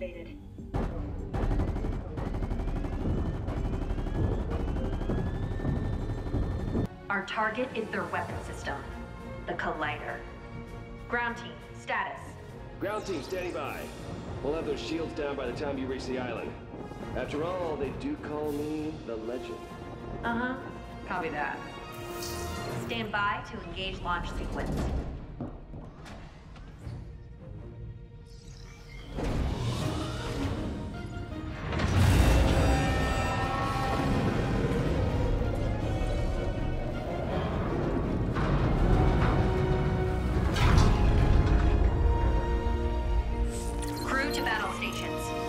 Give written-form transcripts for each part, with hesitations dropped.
activated. Our target is their weapon system, the Collider. Ground team, status. Ground team standing by. We'll have those shields down by the time you reach the island. After all, they do call me the Legend. Uh-huh. Copy that. Stand by to engage launch sequence. Crew to battle stations.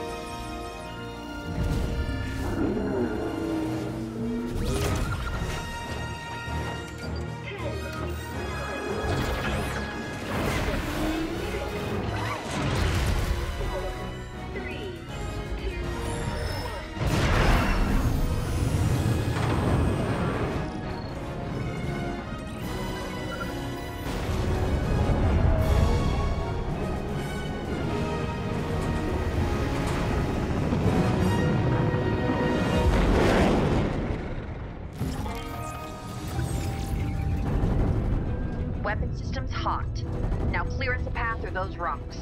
Weapon system's hot. Now clear us a path through those rocks.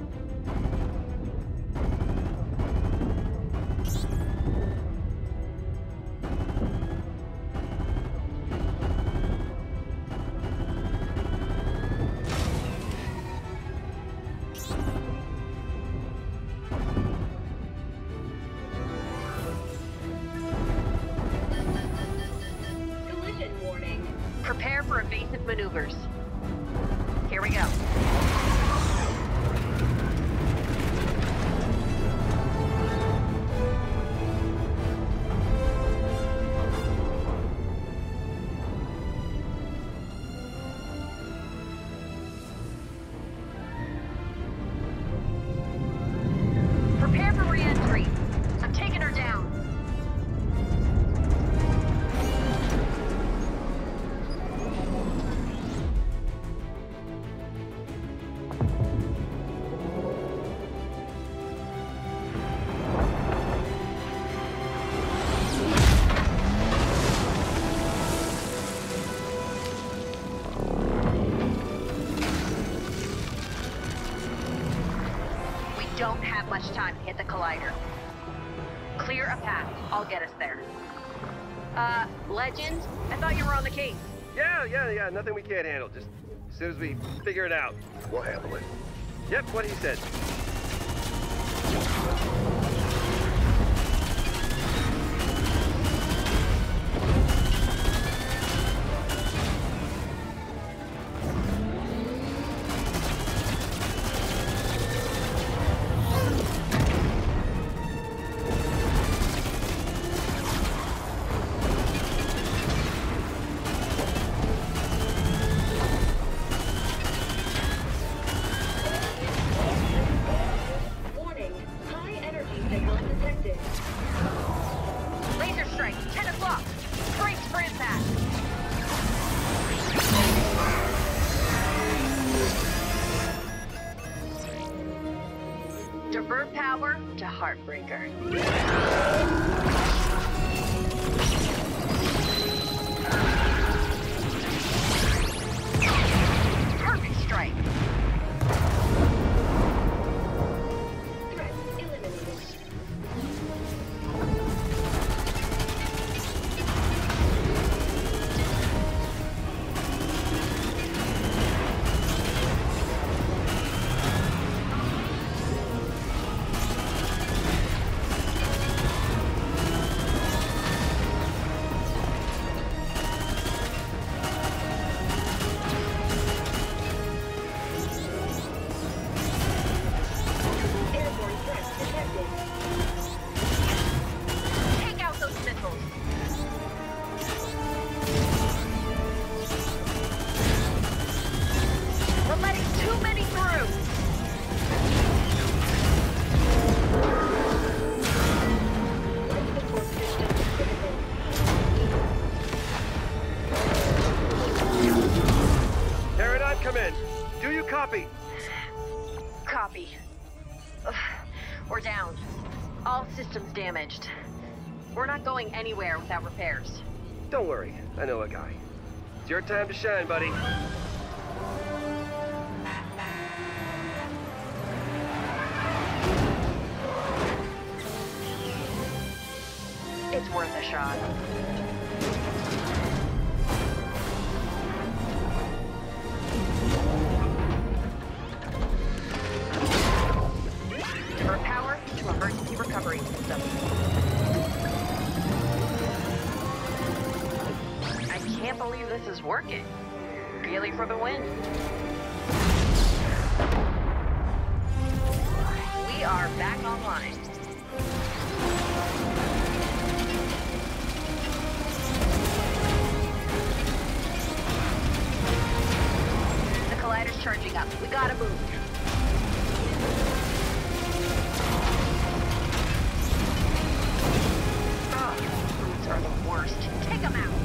Collision warning. Prepare for evasive maneuvers. Here we go. Prepare for re-entry. I'm taking her down. Don't have much time to hit the Collider. Clear a path. I'll get us there. Legend? I thought you were on the case. Yeah. Nothing we can't handle. Just as soon as we figure it out, we'll handle it. Yep, what he said. Warning, high energy signal detected. Laser strike, 10 o'clock. Brace for impact. Divert power to Heartbreaker. Perfect strike. Threat eliminated. Airborne threat detected. Take out those missiles. We're letting too many through. Life support system critical. Paradigm, come in. Do you copy? Copy. Ugh. We're down. All systems damaged. We're not going anywhere without repairs. Don't worry, I know a guy. It's your time to shine, buddy. It's worth a shot. Divert power to emergency recovery system. I can't believe this is working. Really for the win. We are back online. The collider's charging up. We gotta move. Brutes are the worst. Take them out.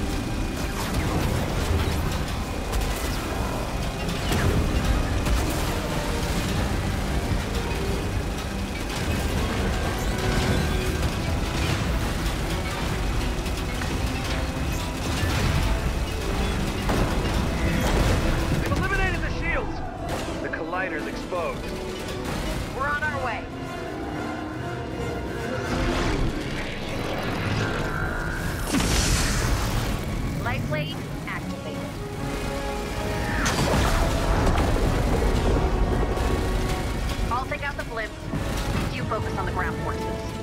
We've eliminated the shields. The collider's exposed. We're on our way. Light blade activated. I'll take out the blimps. You focus on the ground forces.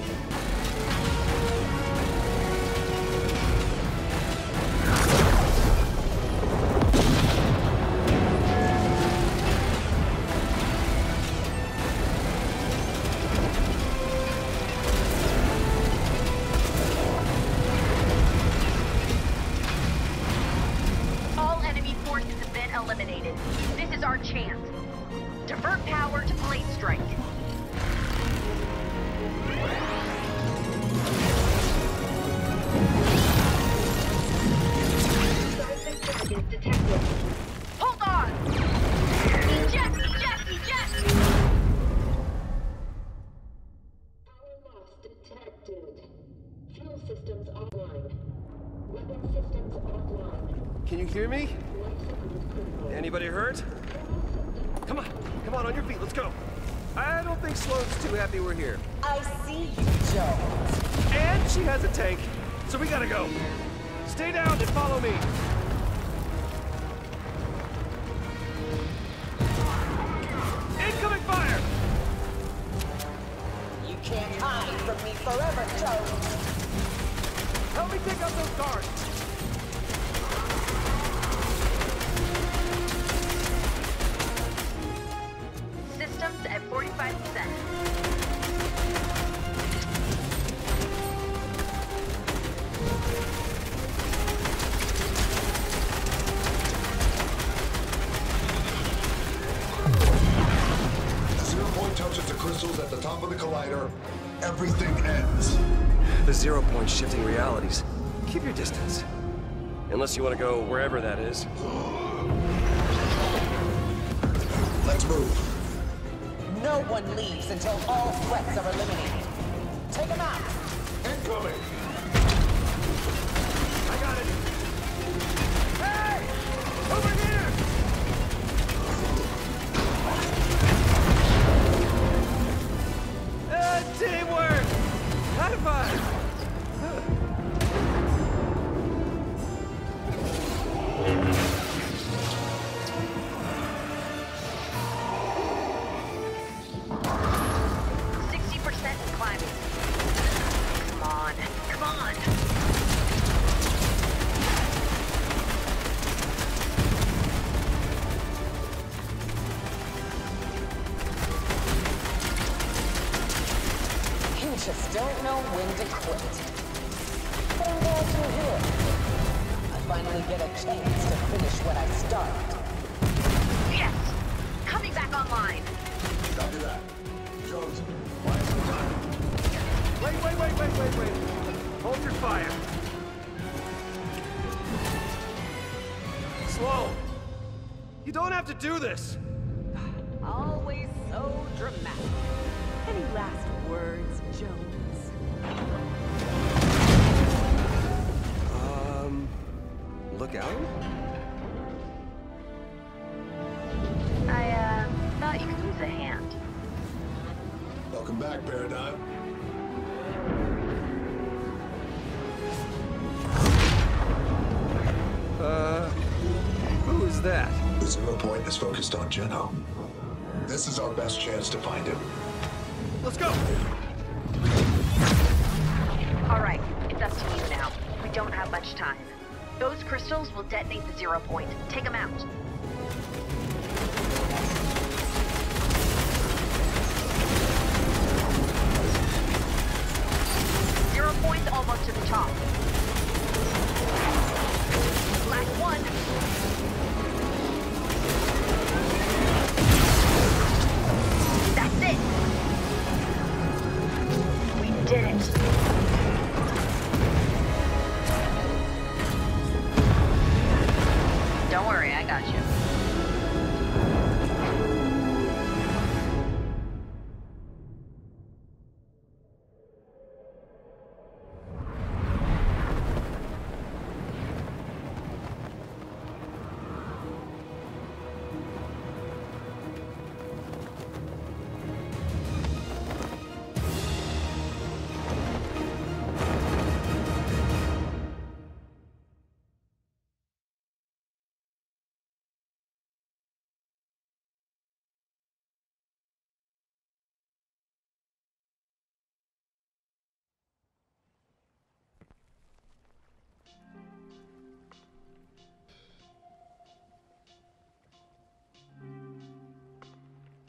All enemy forces have been eliminated. This is our chance. Divert power to blade strike. Target detected. Hold on! Eject! Eject! Eject! Power loss detected. Fuel systems offline. Weapon systems offline. Can you hear me? Life support critical. Anybody hurt? Come on your feet, let's go. I don't think Sloane's too happy we're here. I see you, Jones. And she has a tank, so we gotta go. Stay down and follow me. Incoming fire! You can't hide from me forever, Jones. Help me take out those guards. Systems at 45%. The 0 point touches the crystals at the top of the collider. Everything ends. The 0 point shifting realities. Keep your distance. Unless you want to go wherever that is. Let's move. No one leaves until all threats are eliminated. Take them out. Incoming. I got it. Hey! Over here! Teamwork! High five! Just don't know when to quit. But I'm glad you're here. I finally get a chance to finish what I started. Yes! Coming back online. Copy that. Jones, why is the time? Wait. Hold your fire. Sloan, you don't have to do this. Always so dramatic. Any last words, Jones? Look out? I thought you could use a hand. Welcome back, Paradigm. Who is that? The 0 point is focused on Geno. This is our best chance to find him. Let's go! All right, it's up to you now. We don't have much time. Those crystals will detonate the 0 point. Take them out.